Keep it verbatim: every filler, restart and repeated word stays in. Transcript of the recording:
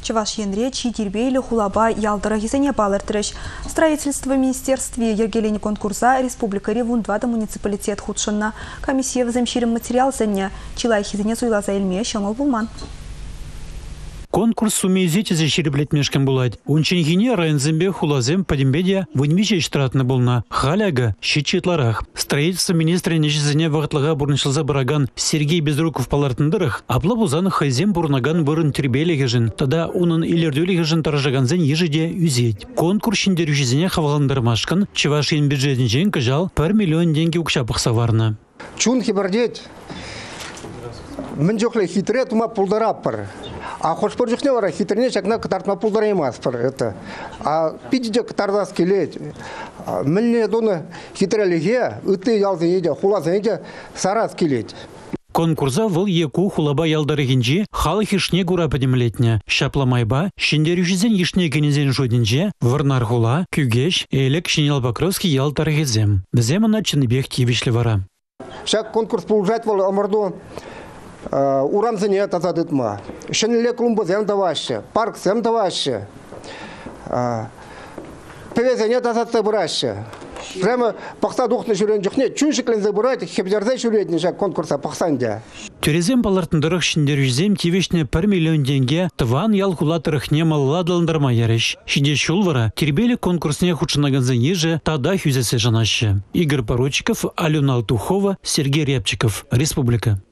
Чуваш енре читербейлі хулаба ялдыра хизене балыртырыш. Строительство министерстве ергелени конкурса республика ревун двада муниципалитет худшынна. Комиссия вземширим материал зәнне. Чилай хизене суйлаза илме шамал булман. Конкурс сумеюзете защереблетмешкем булать. Унченгине районзембе хулазем падимбедия выньмиче штратны булна. Халяга щичетларах. Строительство министра нечизене вағытлыға бурнышылза бараган Сергей Безруков палартындырых. Аплабузан хайзем бурнаган бұрын тербелегежін. Тада унын илердөлегежін таражаганзен ежеде үзет. Конкурс шиндерюжезене хаваландырмашкан. Чевашин бюджетен жен кажал пар миллион деньги укшапық саварна. Чун хибардет. Мэнжокле хитре тума пулдараппар. А хош поржухне вара хитрне чакна катартма пулдара эмас пар это. А пидже катардас келет. Мэлне дона хитрелеге ыты ялзын еде хулазын еде сарас келет. Конкурса выл еку хулаба ялдарыгинчи халық ишне гура падемлетне. Шапламайба, шиндерюжизен ишне генезен жодинче, варнар хула, күгеш, элек шинел Покровский ялдарыгизем. Бземана чыныбек тивишлі вара. Шак конкурс пулжать вал амарду. Урамзыне тазадытма. Шенеле клумбы зем даваще, парк зем даваще. Певезене тазадты бұраще. Прямо пақса дұқны жүрен жүхне, чүншіклен забырайды, хебдерзе жүредіне жак конкурса пақсанде. Түрезем палартындырық шиндерюжзем тивешне пар миллион денге тыван ял хулатырық не малладылындырма ярыш. Шинде шулвара тербелі конкурсне худшынаганзен еже тада хюзесе жанашы. Игорь Поручиков, Алена Алтухова, Сергей Рябчиков. Республика.